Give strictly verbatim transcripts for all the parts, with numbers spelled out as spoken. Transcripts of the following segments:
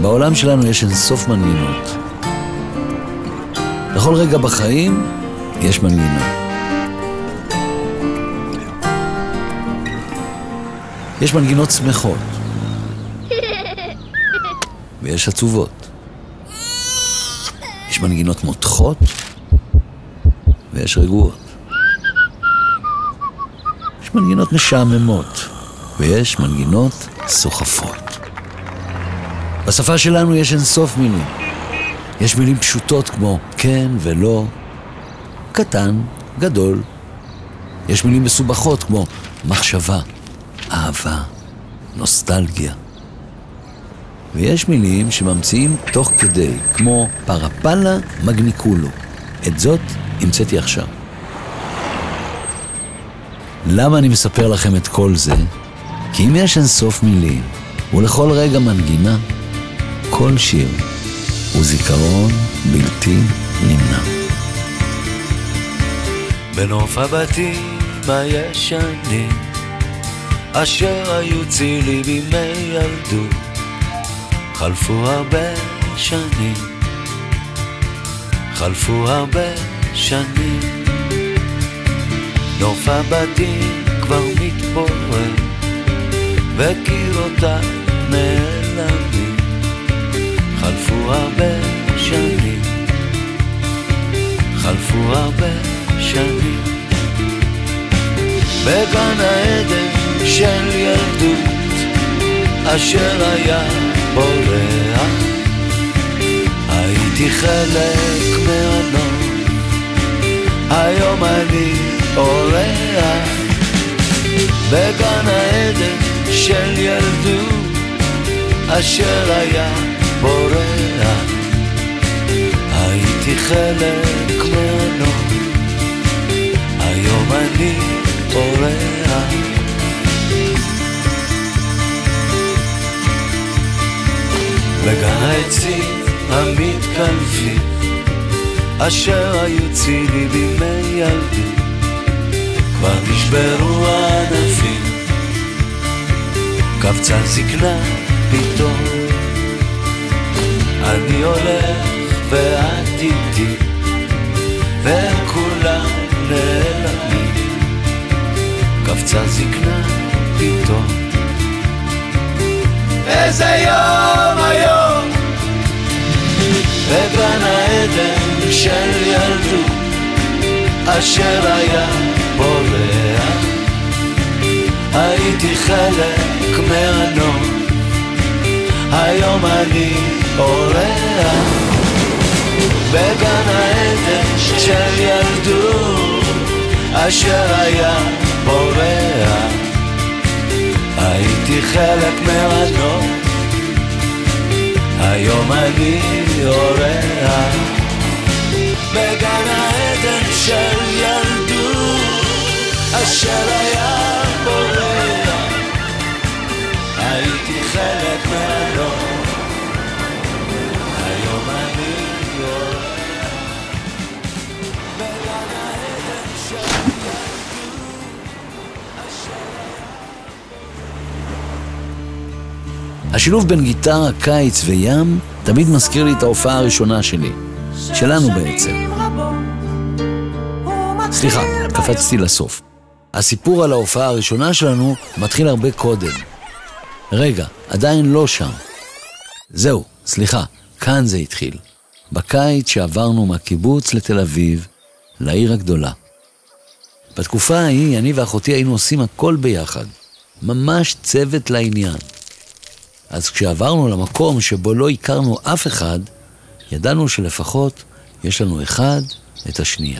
בעולם שלנו יש אינסוף מנגינות. לכל רגע בחיים יש מנגינה. יש מנגינות שמחות. ויש עצובות. יש מנגינות מותחות. ויש רגועות. יש מנגינות משעממות. ויש מנגינות סוחפות. בשפה שלנו יש אינסוף מילים. יש מילים פשוטות כמו כן ולא, קטן, גדול. יש מילים מסובכות כמו מחשבה, אהבה, נוסטלגיה. ויש מילים שממציאים תוך כדי, כמו פרפלה מגניקולו. את זאת המצאתי עכשיו. למה אני מספר לכם את כל זה? כי אם יש אינסוף מילים, ולכל רגע מנגינה, כל שיר הוא זיכרון בלתי נמנע. בנוף הבתים הישנים אשר היו צילי בימי ילדות, חלפו הרבה שנים, חלפו הרבה שנים. נוף הבתים כבר מתפורר וקירותיו נעלמים, חלפו הרבה שנים, חלפו הרבה שנים. בגן העדן של ילדות אשר היה בורח, הייתי חלק מהנוף, היום אני אורח. בגן העדן של ילדות אשר היה בורח, הייתי חלק מהנוף, היום אני אורח. בגן העצים המתקלפים אשר היו צילי בימי ילדות, כבר נשברו הענפים, קבצה זקנה פתאום. אני הולך ואת איתי והם כולם נעלמים, קבצה זקנה פתאום. איזה יום היום בגן העדן של ילדות אשר היה בורח, הייתי חלק מהנוף, היום אני אורח. בגן העדן של ילדות אשר היה בורח, הייתי חלק מהנוף, היום אני אורח. בגן העדן של ילדות אשר היה בורח, הייתי חלק מהנוף, היום אני אורח. בגן העדן של ילדות אשר היה. השילוב בין גיטרה, קיץ וים תמיד מזכיר לי את ההופעה הראשונה שלי, שלנו בעצם. סליחה, קפצתי לסוף. הסיפור על ההופעה הראשונה שלנו מתחיל הרבה קודם. רגע, עדיין לא שם. זהו, סליחה, כאן זה התחיל. בקיץ שעברנו מהקיבוץ לתל אביב, לעיר הגדולה. בתקופה ההיא, אני ואחותי היינו עושים הכל ביחד. ממש צוות לעניין. אז כשעברנו למקום שבו לא הכרנו אף אחד, ידענו שלפחות יש לנו אחד את השנייה.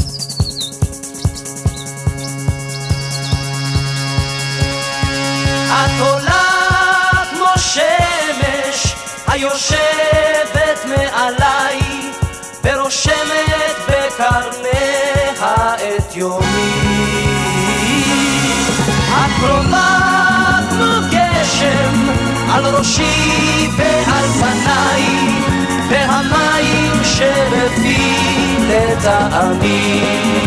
את עולה כמו שמש היושבת מעליי ורושמת בקרניה את יומי. את קרובה כמו גשם על ראשי ועל פניי, והמים שלפי לטעמי.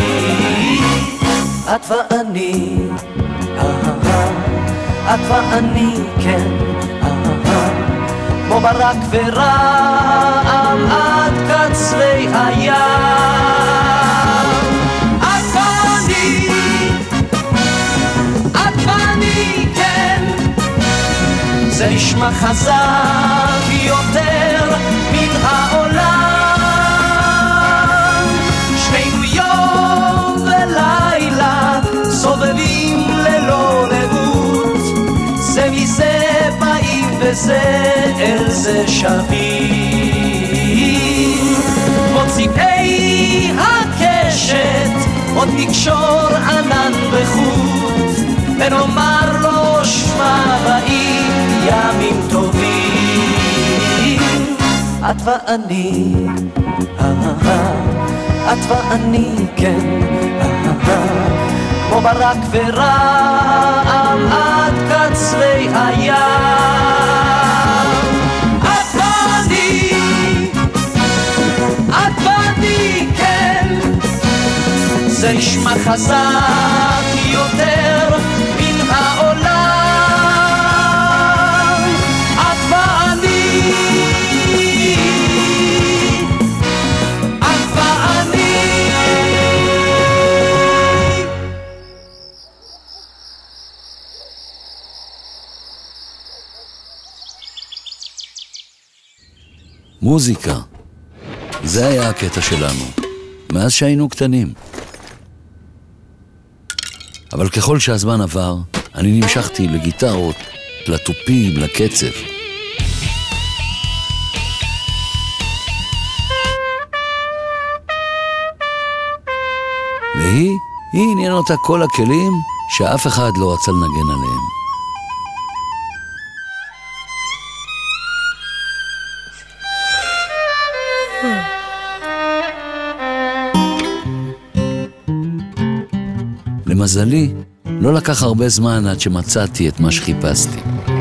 את ואני, את ואני, כן, כמו ברק ורעם עד קצרי הים. את ואני, את ואני, כן, זה נשמע חזק יותר מן העולם. שנינו יום ולילה סובבים ללא לאות, זה מזה באים וזה אל זה שווים. מוצאי הקשת עוד נקשור ענן וחוט, ונאמר לו שמע באים ימים טובים. את ואני, את ואני, כן, כמו ברק ורעם עד קצרי הים. את ואני, את ואני, כן, זה נשמע חזק יותר מן העולם. את ואני, את ואני. מוזיקה, זה היה הקטע שלנו, מאז שהיינו קטנים. אבל ככל שהזמן עבר, אני נמשכתי לגיטרות, לתופים, לקצב. והיא, היא עניין אותה כל הכלים שאף אחד לא רצה לנגן עליהם. למזלי, לא לקח הרבה זמן עד שמצאתי את מה שחיפשתי.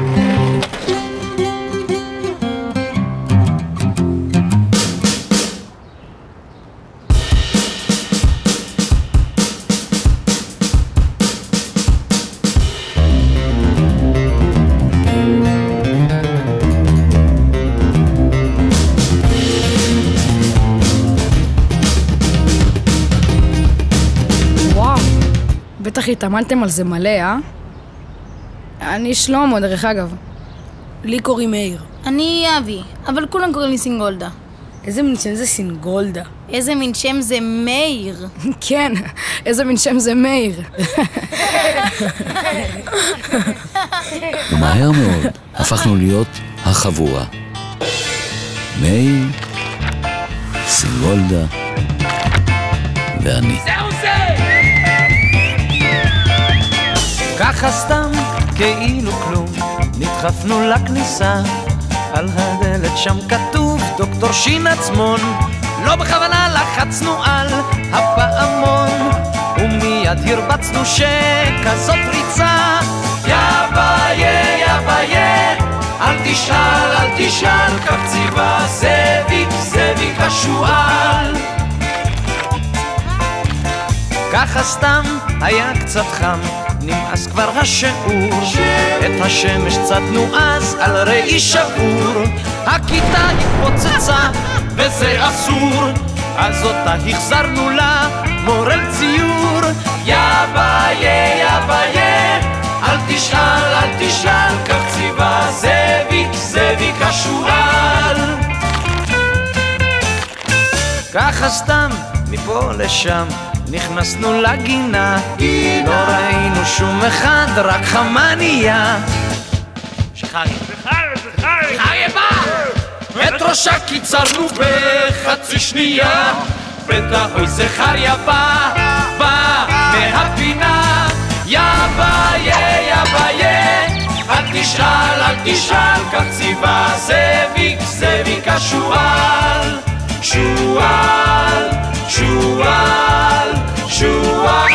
בטח התאמנתם על זה מלא, אה? אני שלמה, דרך אגב. לי קוראים מאיר. אני אבי, אבל כולם קוראים לי סינגולדה. איזה מין שם זה סינגולדה? איזה מין שם זה מאיר? כן, איזה מין שם זה מאיר. ומהר מאוד הפכנו להיות החבורה. מאיר, סינגולדה ואני. זהו זה! ככה סתם, כאילו כלום, נדחפנו לכניסה, על הדלת שם כתוב דוקטור שין עצמון. לא בכוונה לחצנו על הפעמון, ומיד הרבצנו שכזאת פריצה. יא ביה, יא ביה, אל תשאל, אל תשאל, כך ציווה זאביק, זאביק השועל. ככה סתם היה קצת חם, נמאס כבר השיעור, את השמש צדנו אז על ראי שבור. הכיתה התפוצצה וזה אסור, אז אותה החזרנו לה מורל ציור. יא ביה, יא ביה, אל תשאל, אל תשאל, כך ציווה זאביק, זאביק השועל. ככה סתם מפה לשם נכנסנו לגינה, לא ראינו שום אחד, רק חמניה. שחרי, שחרי, שחרי, שחרי בא! את ראשה קיצרנו בחצי שנייה, בטח אוי זכריה בא, בא מהפינה. יא ביה, יא ביה, אל תשאל, אל תשאל, כך ציווה זאביק, זאביק השועל. שועל, שועל, שועל.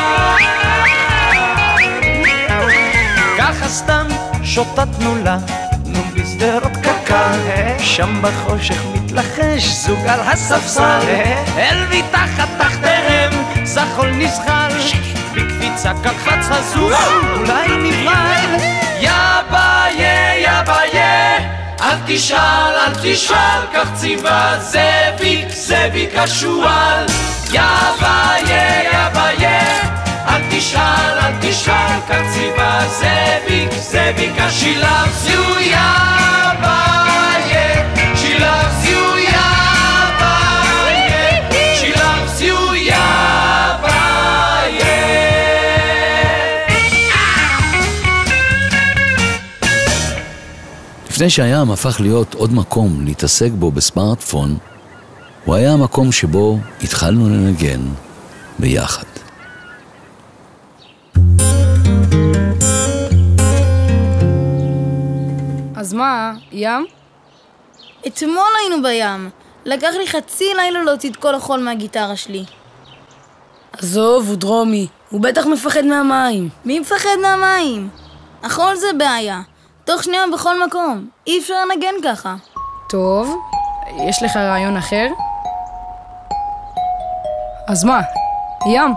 ככה סתם שוטטנו לה, נו בשדרות קק"ל, שם בחושך מתלחש זוג על הספסל, אל מתחת תחתיהם זחול נזחל, בקפיצה קפץ הזוג, אולי נבהל. יא ביה, יא ביה, אל תשאל, אל תשאל, כך ציווה זאביק, זאביק השועל. יא ביה, יא ביה, אל תשאל, אל תשאל, כך ציווה זאביק, זאביק השילב זיו יא ביה, שילב זיו יא ביה, שילב זיו יא ביה. לפני שהים הפך להיות עוד מקום להתעסק בו בסמארטפון, הוא היה המקום שבו התחלנו לנגן ביחד. אז מה, ים? אתמול היינו בים. לקח לי חצי לילה להוציא את כל החול מהגיטרה שלי. עזוב, הוא דרומי. הוא בטח מפחד מהמים. מי מפחד מהמים? החול זה בעיה. תוך שנייה בכל מקום. אי אפשר לנגן ככה. טוב, יש לך רעיון אחר? אז מה, ים?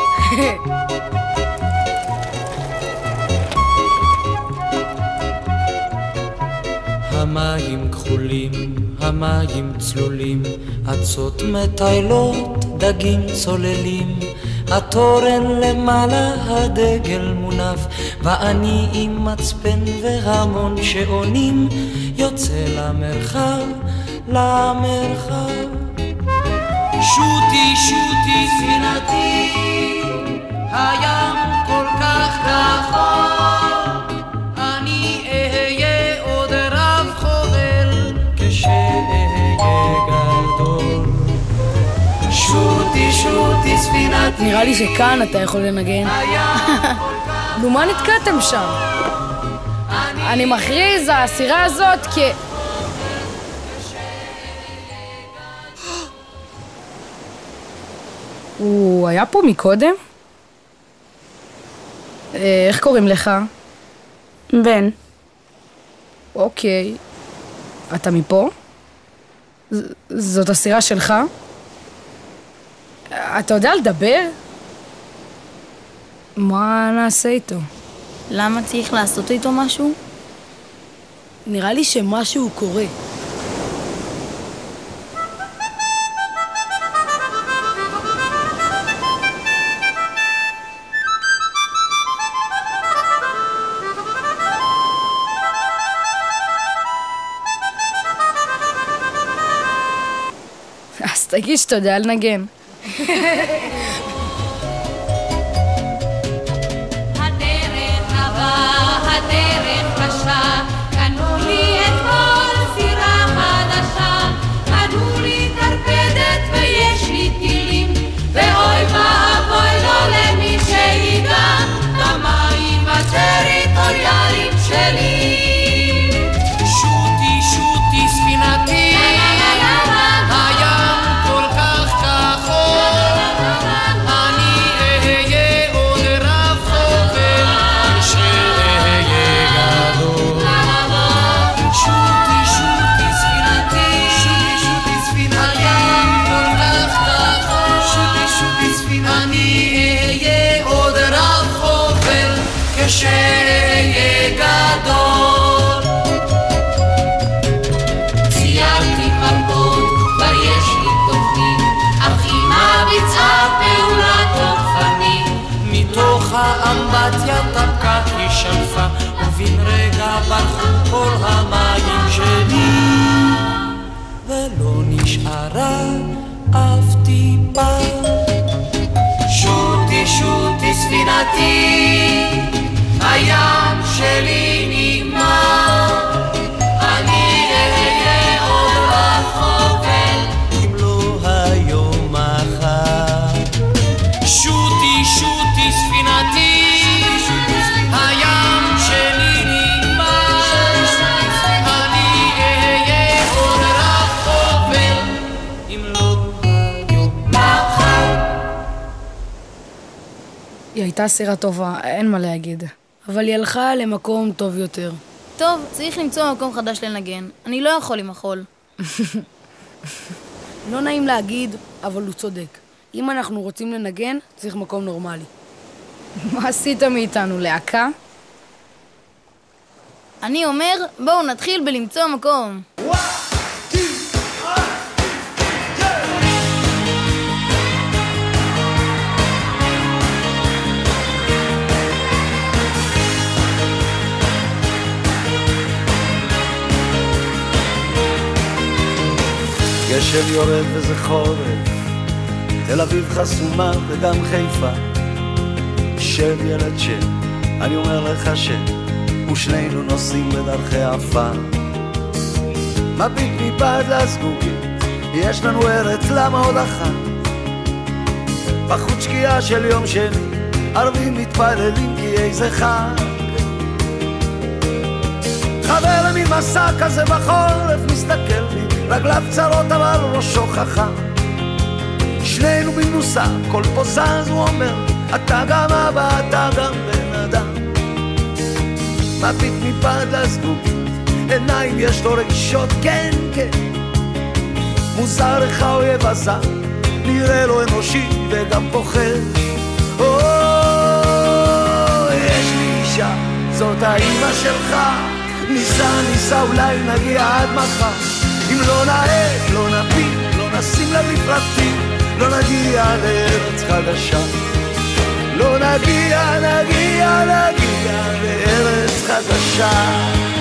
המים כחולים, המים צלולים, עצות מטיילות, דגים צוללים, התורן למעלה, הדגל מונף, ואני עם מצפן והמון שעונים, יוצא למרחב, למרחב. שוטי, שוטי, ספינתי, הים כל כך רחוק, אני אהיה עוד רב חובל כשאהיה גדול. שוטי, שוטי, ספינתי, נראה לי שכאן אתה יכול לנגן. נו, מה נתקעתם שם? אני מכריז, הסירה הזאת כ... הוא היה פה מקודם? אה, איך קוראים לך? בן. אוקיי. אתה מפה? ז- זאת הסירה שלך? אתה יודע לדבר? מה נעשה איתו? למה צריך לעשות איתו משהו? נראה לי שמשהו קורה. אז תגיד שאתה יודע לנגן. הדרך הבאה, הדרך קשה, קנו לי אתמול סירה חדשה, קנו לי טרפדת ויש לי טילים, ואוי ואבוי לו למי שידע במים הטריטוריאליים שלי. שוטי, שוטי, ספינתי, הים כל כך כחול, אני אהיה עוד רב חובל כשאהיה גדול. שוטי, שוטי, ספינתי, שוטי, שוטי, ספינתי, הים כל כך כחול, שוטי, שוטי, ספינתי, אני אהיה עוד רב חובל כשאהיה גדול. ציירתי מרפות, כבר יש לי תוכנית, אך אמא ביצעה פעולה תוקפנית. מתוך האמבטיה טפקה היא שלפה, ובן רגע ברחו כל המים שלי, ולא נשארה אף טיפה. שוטי, שוטי, ספינתי, הים שלי נגמר, אני אהיה עוד רב חובל אם לא היום מחר. שוטי, שוטי, ספינתי, הים שלי נגמר, אני אהיה עוד רב חובל אם לא היום מחר. היא הייתה סירה טובה, אין מה להגיד. אבל היא הלכה למקום טוב יותר. טוב, צריך למצוא מקום חדש לנגן. אני לא יכול עם החול. לא נעים להגיד, אבל הוא צודק. אם אנחנו רוצים לנגן, צריך מקום נורמלי. מה עשית מאיתנו, להקה? אני אומר, בואו נתחיל בלמצוא מקום. גשם יורד וזה חורף, תל אביב חסומה וגם חיפה. שב ילד שב, אני אומר לך שב, ושנינו נוסעים בדרכי עפר. מביט מבעד לזגוגית, יש לנו ארץ, למה עוד אחת? בחוץ שקיעה של יום שני, ערבים מתפללים כי איזה חג. חבר למין מסע כזה בחורף מסתכל לי, רגליו צרות אבל ראשו חכם. שנינו במנוסה, כל פה זז הוא אומר, אתה גם אבא, אתה גם בן אדם. מביט מבעד לזגוגית, עיניים יש לו רגישות, כן כן. מוזר איך האויב עשה, נראה לו אנושי וגם פוחד. או, יש לי אישה, זאת האמא שלך, ניסה ניסה אולי נגיע עד מחר. אם לא נעד, לא נפיל, לא נשים לב לפרטים, לא נגיע לארץ חדשה. לא נגיע, נגיע, נגיע לארץ חדשה.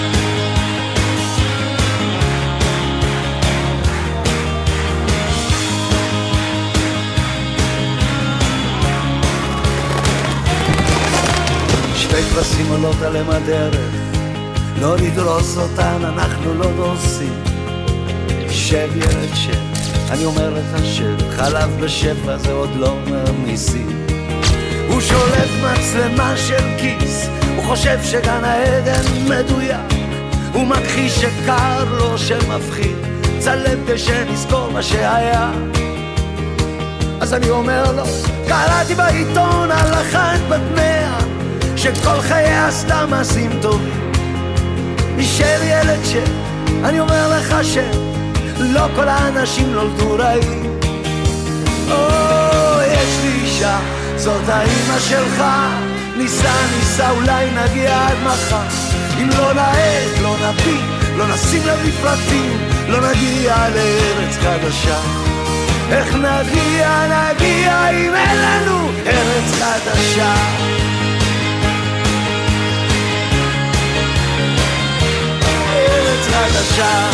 שתי כבשים עולות עליהם הדרך, לא נדרוס אותן, אנחנו לא דורסים. שב ילד שב, אני אומר לך שב, חלב בשפע זה עוד לא מרמיסים. הוא שולט מצלמה של כיס, הוא חושב שגן העדן מדויק, הוא מכחיש שקר לו שמפחיד, צלם כשנזכור מה שהיה. אז אני אומר לו, קראתי בעיתון על אחת בת מאה, שכל חייה עשתה מעשים טובים. נשאר ילד שב, אני אומר לך שלא כל האנשים נולדו רעים. או, יש לי אישה, זאת האמא שלך, ניסה ניסה אולי נגיע עד מחר. אם לא נעד, לא נפיל, לא נשים לב לפרטים, לא נגיע לארץ חדשה. איך נגיע, נגיע אם אין לנו ארץ חדשה. ארץ חדשה.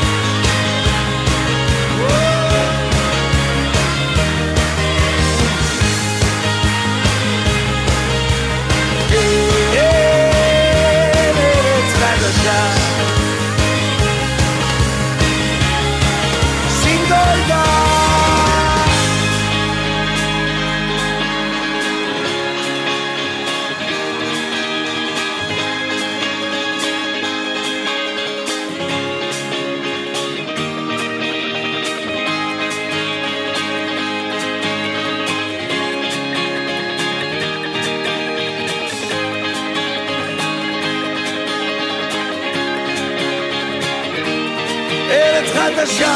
חדשה,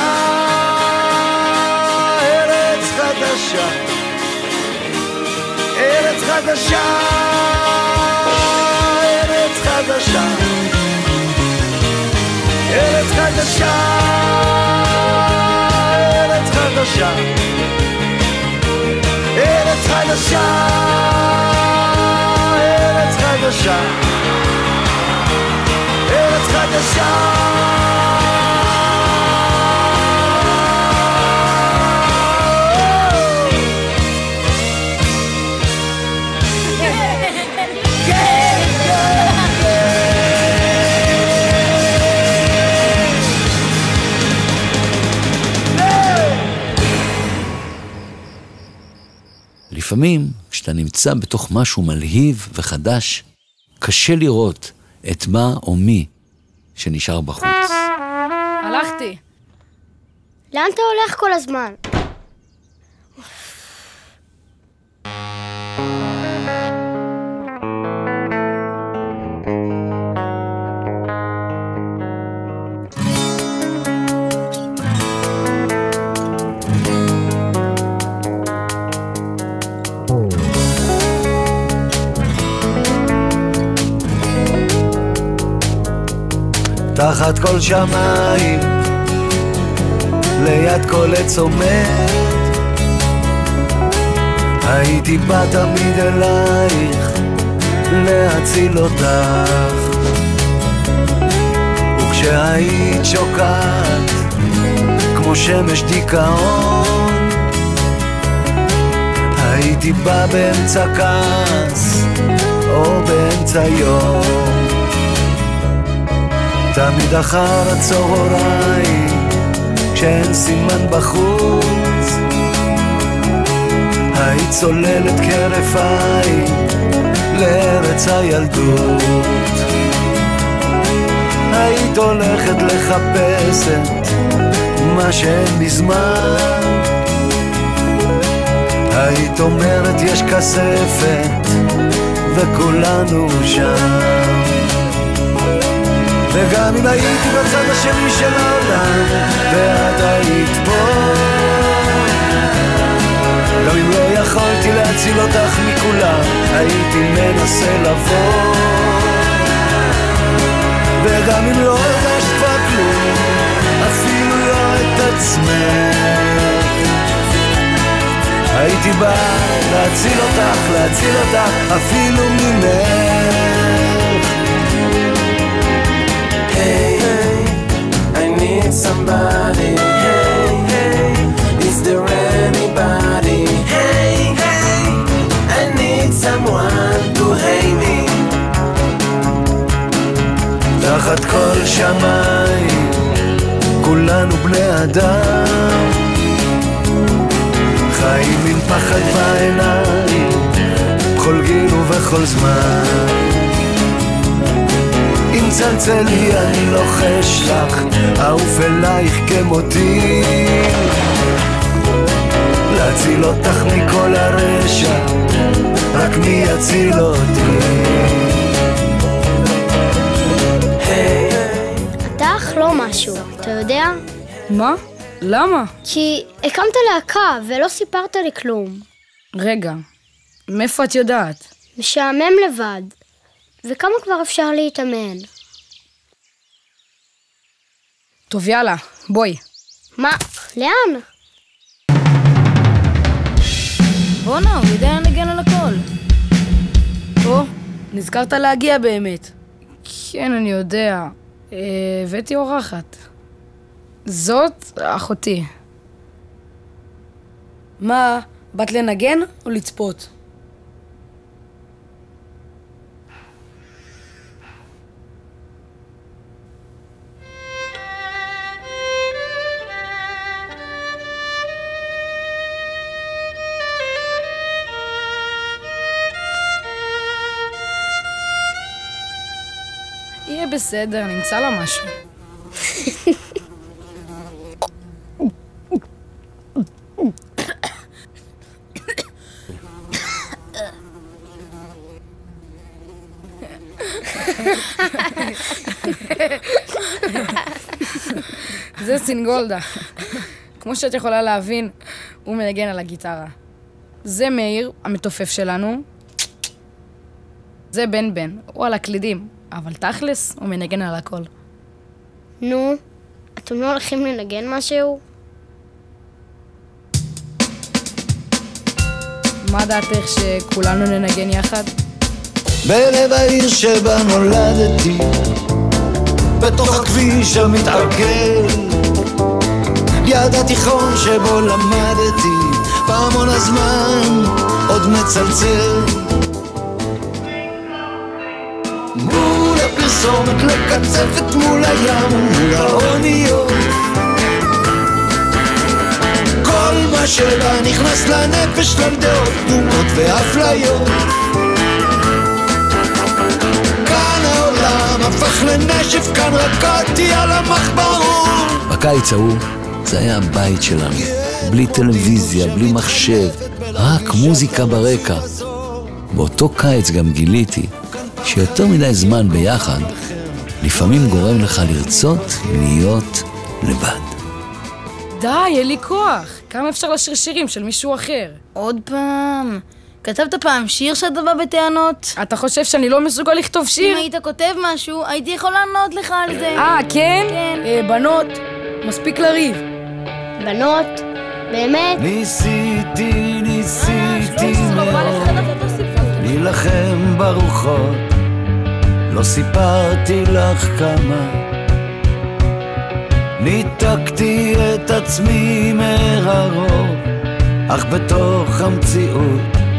ארץ חדשה, ארץ חדשה, ארץ חדשה, ארץ חדשה, ארץ חדשה, ארץ חדשה, ארץ חדשה, ארץ חדשה. לפעמים, כשאתה נמצא בתוך משהו מלהיב וחדש, קשה לראות את מה או מי שנשאר בחוץ. הלכתי. לאן אתה הולך כל הזמן? תחת כל שמיים, ליד כל עץ עומד, הייתי בא תמיד אלייך להציל אותך. וכשהיית שוקעת כמו שמש דיכאון, הייתי בא באמצע כעס או באמצע יום. תמיד אחר הצהריים כשאין סימן בחוץ, היית צוללת כרף עין לארץ הילדות. היית הולכת לחפש את מה שאין מזמן, היית אומרת יש כספת וכולנו שם. וגם אם הייתי בצד השני של העולם ואת היית פה, גם אם לא יכולתי להציל אותך מכולם, הייתי מנסה לבוא. וגם אם לא הרגשת כבר כלום, אפילו לא את עצמך, הייתי בא להציל אותך, להציל אותך אפילו ממך. Hey, hey, I need somebody. Hey, hey, is there anybody? Hey, hey, I need someone to hate me. תחת כל שמיים, כולנו בני אדם, חיים עם פחד בעיניים, בכל גיל ובכל זמן. אם צלצלי אני לוחש לך, אעוף אלייך כמותי, להציל אותך מכל הרשע, רק מי יציל אותי. אתה אך לא משהו, אתה יודע? מה? למה? כי הקמת להקה ולא סיפרת לי כלום. רגע, מאיפה את יודעת? משעמם לבד. וכמה כבר אפשר להתאמן? טוב, יאללה, בואי. מה? לאן? בואנה, הוא יודע לנגן על הכל. או, נזכרת להגיע באמת. כן, אני יודע. הבאתי אורחת. זאת אחותי. מה, באת לנגן או לצפות? יהיה בסדר, נמצא לה משהו. זה סינגולדה. כמו שאת יכולה להבין, הוא מנגן על הגיטרה. זה מאיר, המתופף שלנו. זה בן בן, הוא על הקלידים. אבל תכלס, הוא מנגן על הכל. נו, אתם לא הולכים לנגן משהו? מה דעתך שכולנו ננגן יחד? בלב העיר שבה נולדתי, בתוך הכביש המתעכל, יד התיכון שבו למדתי, פעמון הזמן עוד מצלצל. מול הפרסומת לקצפת, מול הים, מול האוניות, כל מה שבה נכנס לנפש, לדעות, תנועות ואפליות. כאן העולם הפך לנשף, כאן רקדתי על המחברות. בקיץ ההוא זה היה הבית שלנו, בלי טלוויזיה, בלי מחשב, רק מוזיקה ברקע. באותו קיץ גם גיליתי שיותר מדי זמן ביחד לפעמים גורם לך לרצות להיות לבד. די, אין לי כוח. כמה אפשר לשיר שירים של מישהו אחר? עוד פעם. כתבת פעם שיר שאתה בא בטענות? אתה חושב שאני לא מסוגל לכתוב שיר? אם היית כותב משהו, הייתי יכול לענות לך על זה. אה, כן? כן. אה, בנות, מספיק לריב. בנות, באמת? ניסיתי, ניסיתי מאוד להילחם ברוחות, לא סיפרתי לך כמה ניתקתי את עצמי מהרוב, אך בתוך המציאות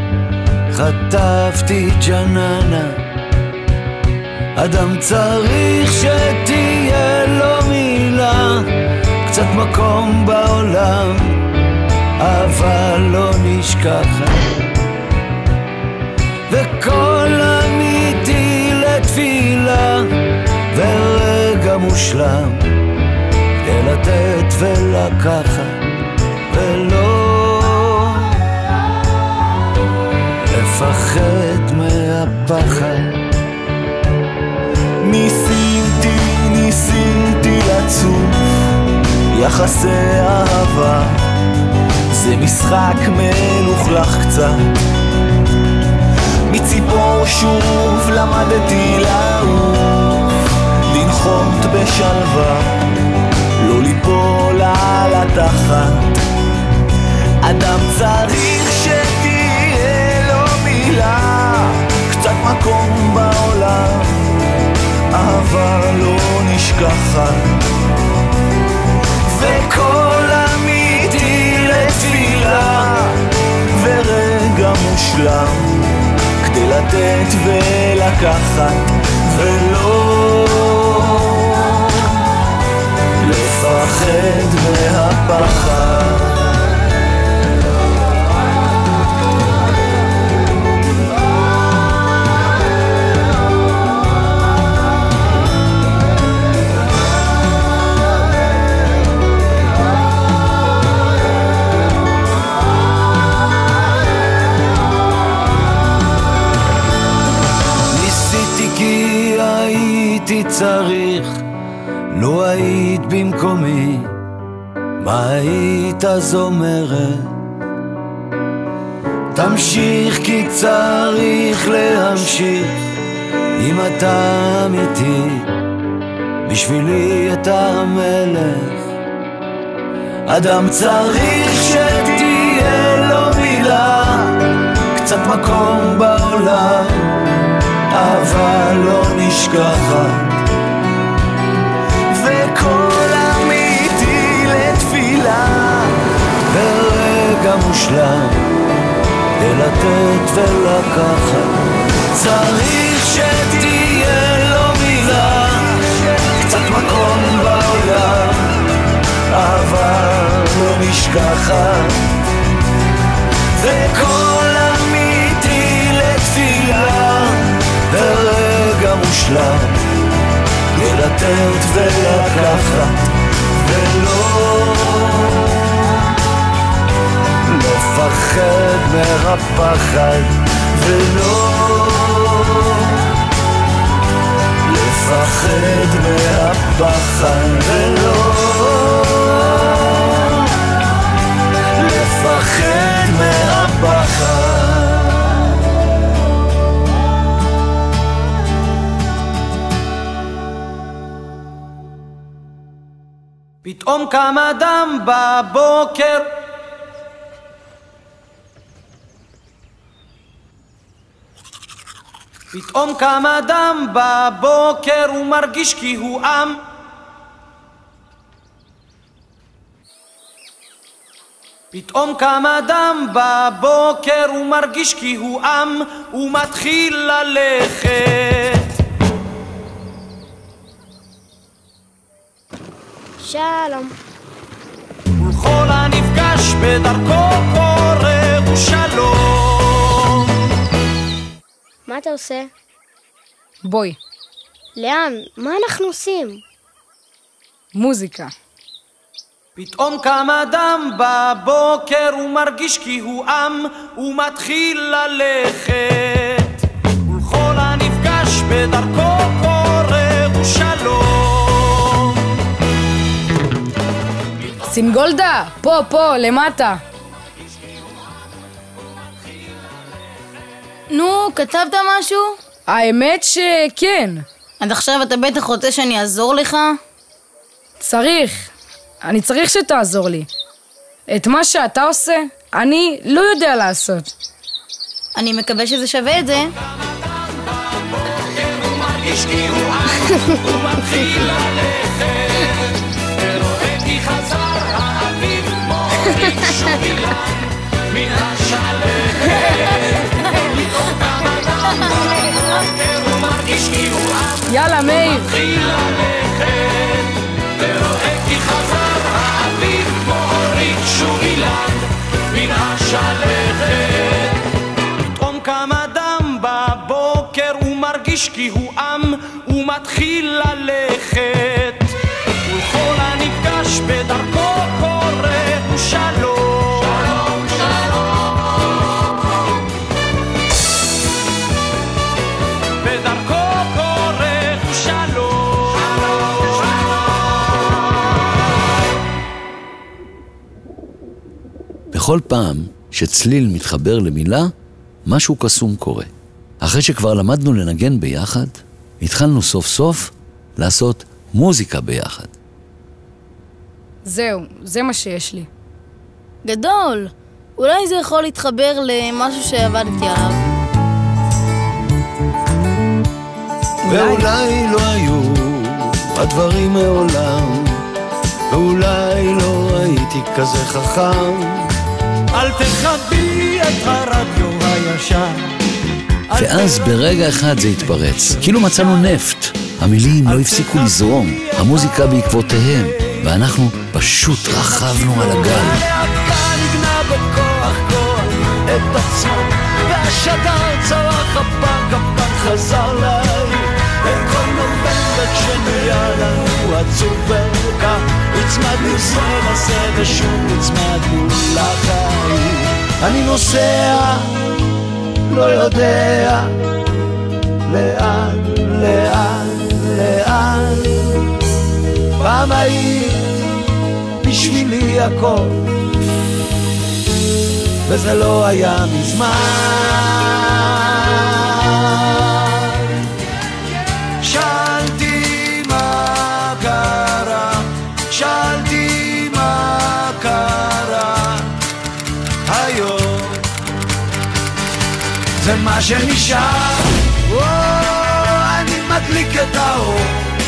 חטפתי ג'ננה. אדם צריך שתהיה לו מילה, קצת מקום בעולם, אבל לא נשכחת, וכל אמיתי לתפילה, ורגע מושלם לתת ולקחת, ולא לפחד מהפחד. ניסיתי, ניסיתי לצוף יחסי אהבה, זה משחק מלוכלך קצת, מציפור שוב למדתי לעוף, לנחות בשלווה, לא ליפול על התחת. אדם צריך שתהיה לו מילה, קצת מקום בעולם, אהבה לא נשכחת, וכל אמיתי לתפילה, ורגע מושלם כדי לתת ולקחת, ולא לפחד מהפחד. ניסיתי כי הייתי צריך, לו היית במקומי, מה היית אז אומרת? תמשיך כי צריך להמשיך, אם אתה אמיתי, בשבילי אתה המלך. אדם צריך שתהיה לו מילה, קצת מקום בעולם, אבל לא נשכחת, וכל אמיתי לתפילה, ברגע מושלם לתת ולקחת. צריך שתהיה לו מילה, קצת מקום בעולם, אבל לא נשכחת, וכל אמיתי לתפילה, ברגע מושלם לתת ולקחת, ולא לפחד מהפחד, ולא לפחד מהפחד, ולא לפחד מהפחד. פתאום קם אדם בבוקר, פתאום קם אדם בבוקר ומרגיש כי הוא עם, פתאום קם אדם בבוקר ומרגיש כי הוא עם, ומתחיל ללכת. שלום. ולכל הנפגש בדרכו קורא ושלום. מה אתה עושה? בואי. לאן? מה אנחנו עושים? מוזיקה. פתאום קם אדם בבוקר ומרגיש כי הוא עם, ומתחיל ללכת. ולכל הנפגש בדרכו קורא ושלום. סינגולדה, פה, פה, למטה. נו, כתבת משהו? האמת שכן. עד עכשיו אתה בטח רוצה שאני אעזור לך? צריך. אני צריך שתעזור לי. את מה שאתה עושה, אני לא יודע לעשות. אני מקווה שזה שווה את זה. הוא מתחיל ללכת ורואה כי חזר האביב מוריד שוב אילן מן השלכת פתאום קם אדם בבוקר הוא מרגיש כי הוא עם יאללה מאיר הוא מתחיל ללכת ורואה כי חזר האביב מוריד שוב אילן מן השלכת פתאום קם אדם בבוקר הוא מרגיש כי הוא עם הוא מתחיל ללכת ולכל הנפגש בדרכו קורא הוא שלום שלום שלום בדרכו קורא הוא שלום שלום בכל פעם שצליל מתחבר למילה, משהו קסום קורה. אחרי שכבר למדנו לנגן ביחד, התחלנו סוף סוף לעשות מוזיקה ביחד. זהו, זה מה שיש לי. גדול. אולי זה יכול להתחבר למשהו שעבדתי עליו. ואולי לא היו הדברים מעולם, ואולי לא הייתי כזה חכם. אל תכבי את הרדיו הישר ואז ברגע אחד זה התפרץ, כאילו מצאנו נפט. המילים לא הפסיקו לזרום, המוזיקה בעקבותיהם, ואנחנו פשוט רכבנו על הגל. הלהקה נגנה בכוח כוח את עצמו, והשדר צרח הפעם כפעם חזר לי. וכל נובמבר כשנהיה לנו עצוב ורקע, הצמדנו זה לזה ושוב הצמדנו לחיים. אני נוסע לא יודע לאן, לאן, לאן. פעם היית בשבילי הכל, וזה לא היה מזמן. שאלתי מה קרה, שאלתי מה קרה היום. זה מה שנשאר, או, אני מדליק את האור,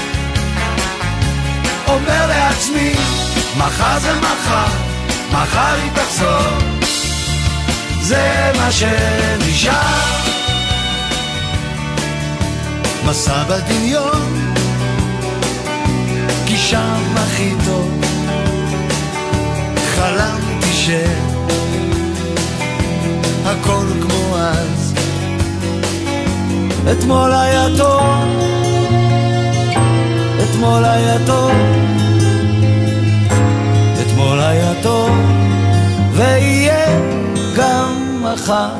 אומר לעצמי, מחר זה מחר, מחר היא תחזור. זה מה שנשאר, מסע בדמיון, כי שם הכי טוב. חלמתי ש... הכל כמו אז. אתמול היה טוב, אתמול היה טוב, אתמול היה טוב, ויהיה גם מחר.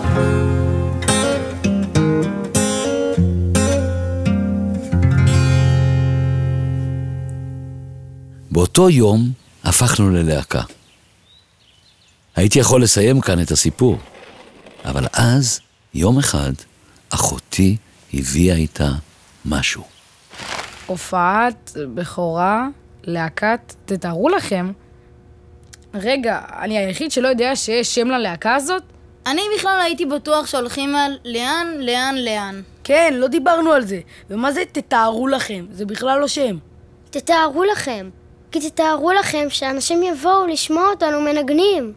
באותו יום הפכנו ללהקה. הייתי יכול לסיים כאן את הסיפור, אבל אז, יום אחד, אחותי הביאה איתה משהו. הופעת בכורה, להקת, תתארו לכם. רגע, אני היחיד שלא יודע שיש שם ללהקה הזאת? אני בכלל הייתי בטוח שהולכים על לאן, לאן, לאן. כן, לא דיברנו על זה. ומה זה תתארו לכם? זה בכלל לא שם. תתארו לכם. כי תתארו לכם שאנשים יבואו לשמוע אותנו מנגנים.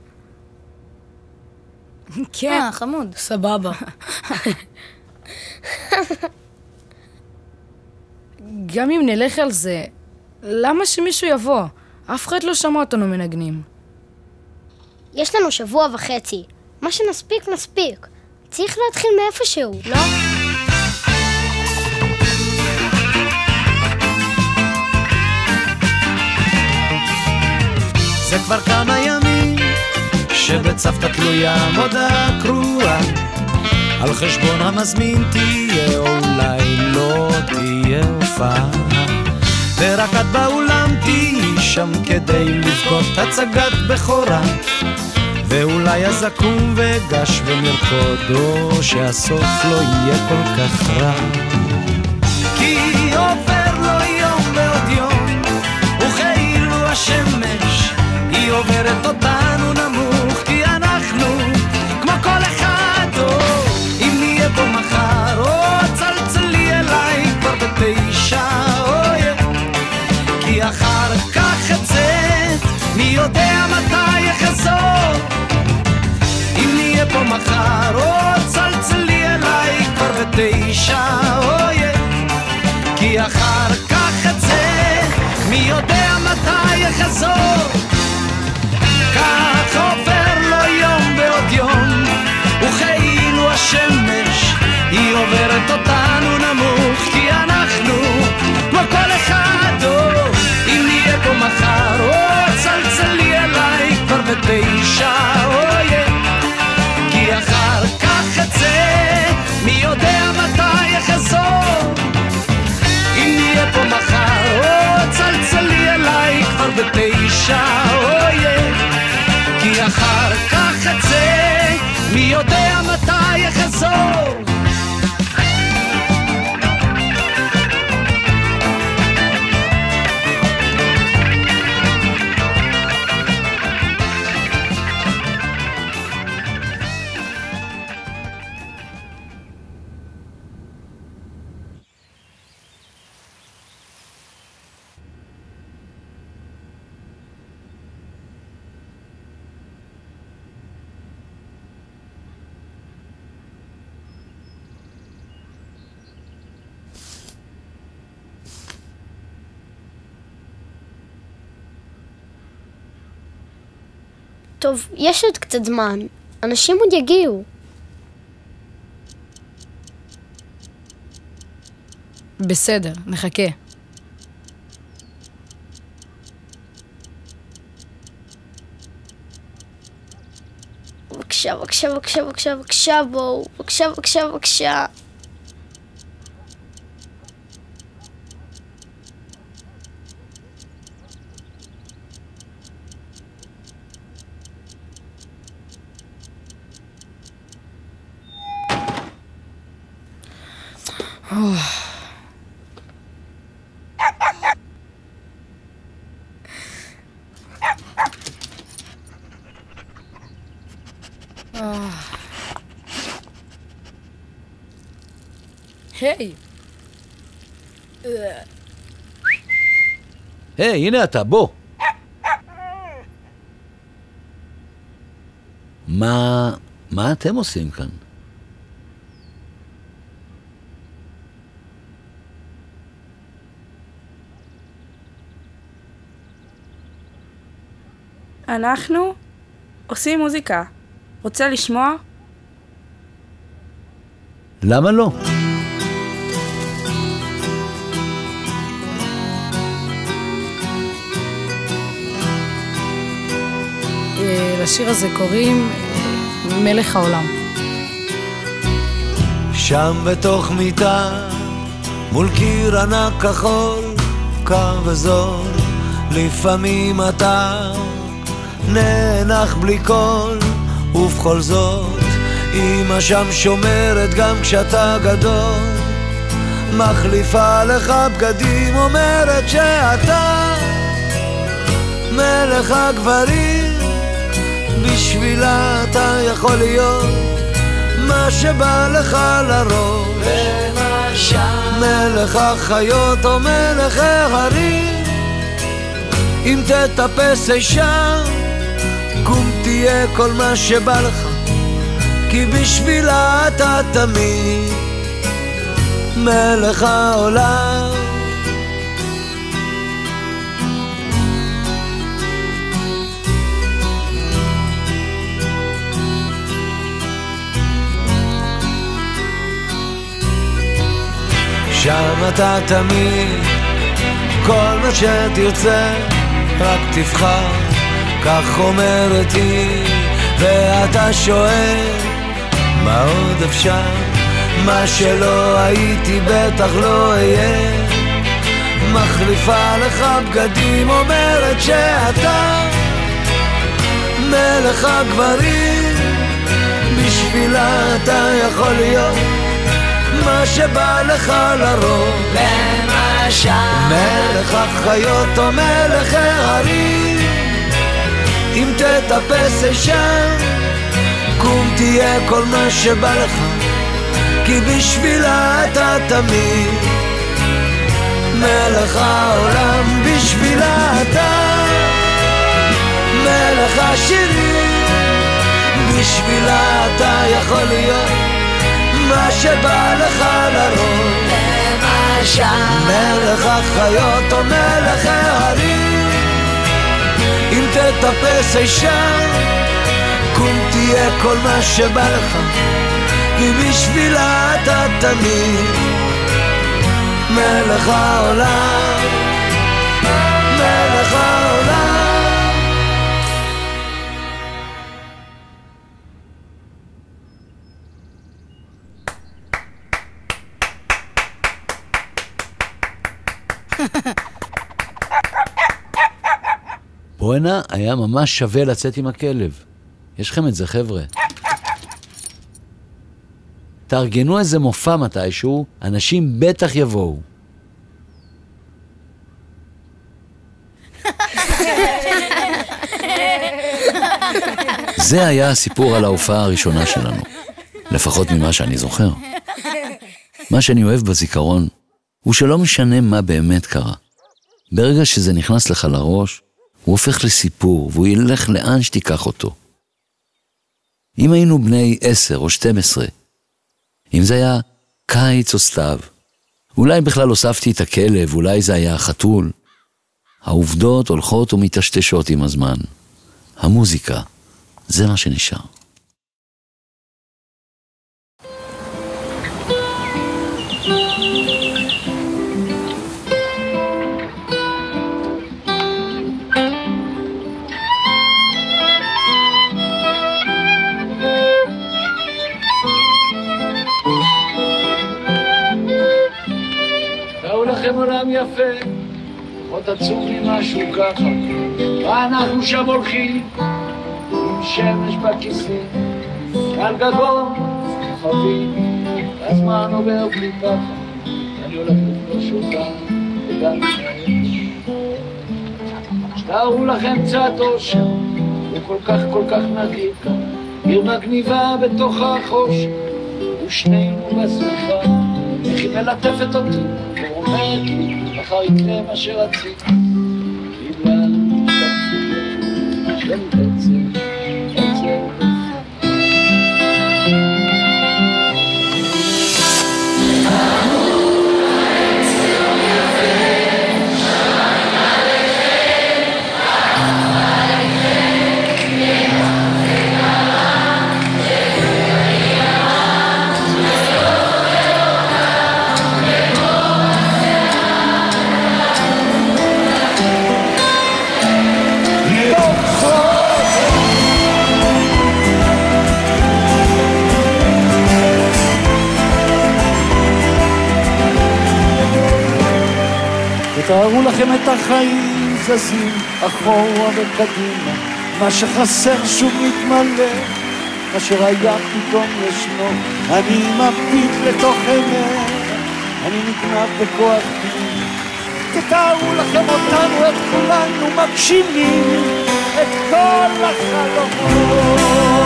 כן. אה, חמוד. סבבה. גם אם נלך על זה, למה שמישהו יבוא? אף אחד לא שמע אותנו מנגנים. יש לנו שבוע וחצי. מה שנספיק, נספיק. צריך להתחיל מאיפשהו, לא? זה כבר כמה ימים שבצוותא תלויה מודעה קרואה, על חשבון המזמין תהיה או אולי לא תהיה הופעה, ורק את באולם תהיי שם כדי לבכות הצגת בכורה, ואולי אז אקום וגש ונרקוד, או שהסוף לא יהיה כל כך רע. כי עובר לו יום ועוד יום, וכאילו השמש היא עוברת אותנו נמוך, כי אנחנו כמו כל אחד, או אם נהיה פה מחר, או צלצלי אליי כבר בתשע, אוי, כי אחר כך את זה מי יודע מתי יחזור. אם נהיה פה מחר, או צלצלי אליי כבר בתשע, אוי, כי אחר כך את זה מי יודע מתי יחזור. כך עובר לו יום ועוד יום, וכאילו השמש היא עוברת אותנו נמוך, כי אנחנו כמו כל אחד, או אם נהיה פה מחר, או צלצלי אליי כבר בתשע, אוי, כי אחר כך את זה מי יודע מתי יחזור. אם נהיה פה מחר, או צלצלי אליי כבר בתשע, אוי, כי אחר כך את זה מי יודע מתי יחזור. טוב, יש עוד קצת זמן. אנשים עוד יגיעו. בסדר, נחכה. בבקשה, בבקשה, בבקשה, בבקשה, בבקשה, בואו. בבקשה, בבקשה, בבקשה. היי. היי, הנה אתה, בוא. מה, מה אתם עושים כאן? אנחנו עושים מוזיקה. רוצה לשמוע? למה לא? לשיר הזה קוראים מלך העולם. שם בתוך מיטה מול קיר ענק כחול, קר וזול, לפעמים אתה נאנח בלי קול, ובכל זאת אמא שם שומרת גם כשאתה גדול, מחליפה לך בגדים, אומרת שאתה מלך הגברים, בשבילה אתה יכול להיות מה שבא לך לראש, מלך החיות או מלך ההרים. אם תטפס אישה קום תהיה כל מה שבא לך, כי בשבילה אתה תמיד מלך העולם. שם אתה תמיד כל מה שתרצה רק תבחר, כך אומרת היא, ואתה שואל מה עוד אפשר, מה שלא הייתי בטח לא אהיה, מחליפה לך בגדים, אומרת שאתה מלך הגברים, בשבילה אתה יכול להיות מה שבא לך לרוב. למשל מלך החיות או מלך ההרים, אם תטפס אישה קום תהיה כל מה שבא לך, כי בשבילה אתה תמיד מלך העולם. בשבילה אתה מלך השירים, בשבילה אתה יכול להיות מה שבא לך לרוב. למשל מלך החיות או מלך ההרים, אם תטפס אישה קום תהיה כל מה שבא לך, כי בשבילה אתה תמיד מלך העולם, מלך העולם. בואנה, היה ממש שווה לצאת עם הכלב. יש לכם את זה, חבר'ה. תארגנו איזה מופע מתישהו, אנשים בטח יבואו. זה היה הסיפור על ההופעה הראשונה שלנו, לפחות ממה שאני זוכר. מה שאני אוהב בזיכרון הוא שלא משנה מה באמת קרה. ברגע שזה נכנס לך לראש, הוא הופך לסיפור והוא ילך לאן שתיקח אותו. אם היינו בני עשר או שתים עשרה, אם זה היה קיץ או סתיו, אולי בכלל הוספתי את הכלב, אולי זה היה החתול. העובדות הולכות ומתשתשות עם הזמן. המוזיקה, זה מה שנשאר. ראו לכם עולם יפה, עוד עצוב ממשהו ככה, ואנחנו שם הולכים עם שמש בכיסים, על גגון כוכבים, והזמן עובר בלי פחד, אני הולך לפגוש אותה וגם לפני. שתארו לכם קצת אושר, הוא כל כך כל כך נדיר כאן, עיר מגניבה בתוך החושך, ושנינו בסביבה, איך היא מלטפת אותי ואומרת לי, מחר יקרה מה שרציתי, בגלל שתפסי של עצב, עצב תארו לכם את החיים זזים אחורה וקדימה, מה שחסר שוב מתמלא, מה שהיה פתאום ישנו, אני מביט לתוך עיניה, אני נגנב בכוח פנימה. תתארו לכם אותנו, את כולנו מגשימים את כל החלומות.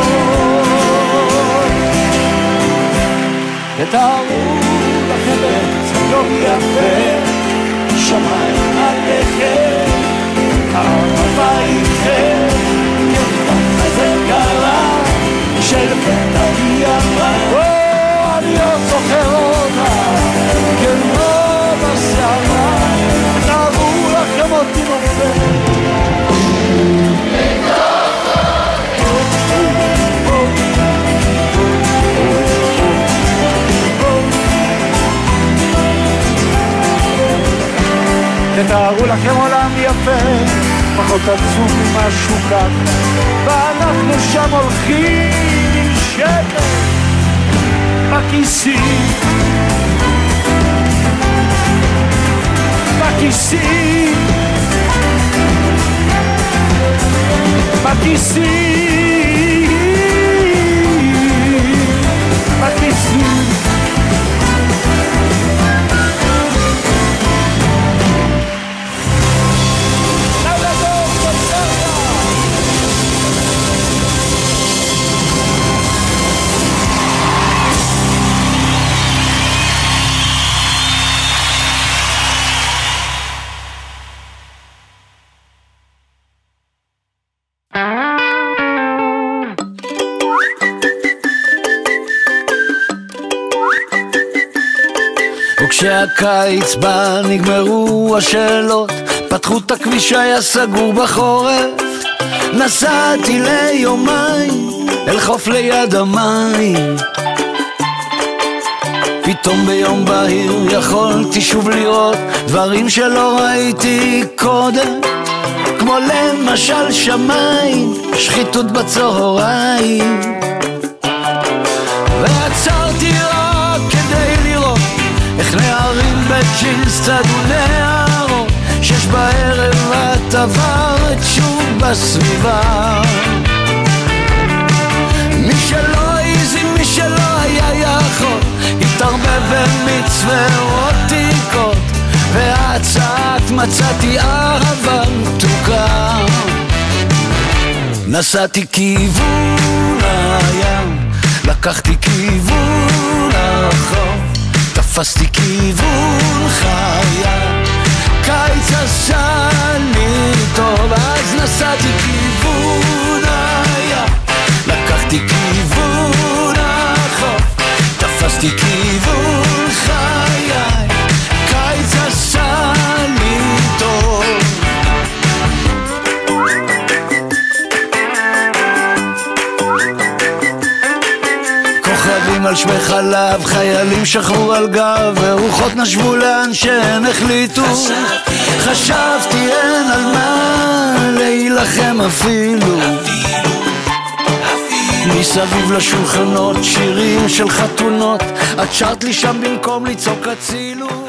תתארו לכם את צילום יפה, שמיים עליכם, אהבה איתכם, כפת הזה גרה, של פתע היא אמרה, או, אני עוד זוכר אותה, כמו בשערה, תארו לכם אותי נופל. תתארו לכם עולם יפה, פחות עצוב ממשהו ככה, ואנחנו שם הולכים עם שמש בכיסים, בכיסים. בכיסים, בכיסים. וכשהקיץ בא נגמרו השאלות, פתחו את הכביש היה סגור בחורף, נסעתי ליומיים אל חוף ליד המים. פתאום ביום בהיר יכולתי שוב לראות דברים שלא ראיתי קודם, כמו למשל שמיים, שחיתות בצהריים. ועצרתי רק כדי לראות איך נערים בג'ינס צדו נערות, שש בערב את עברת שוב בסביבה. מי שלא העז, מי שלא היה יכול, התערבב במצוות עתיקות, ואת צעקת מצאתי אהבה מתוקה. נסעתי כיוון הים, לקחתי כיוון החוף, תפסתי כיוון חיה, קיץ עשה לי טוב. אז נסעתי כיוון הים, לקחתי כיוון החוף, תפסתי כיוון חיי, קיץ עשה לי טוב. כוכבים על שמי חלב, חיילים שחרו על גב, ורוחות נשבו לאן שהן החליטו. חשבתי אין על מה להילחם אפילו, מסביב לשולחנות שירים של חתונות, את שרת לי שם במקום לצעוק הצילו.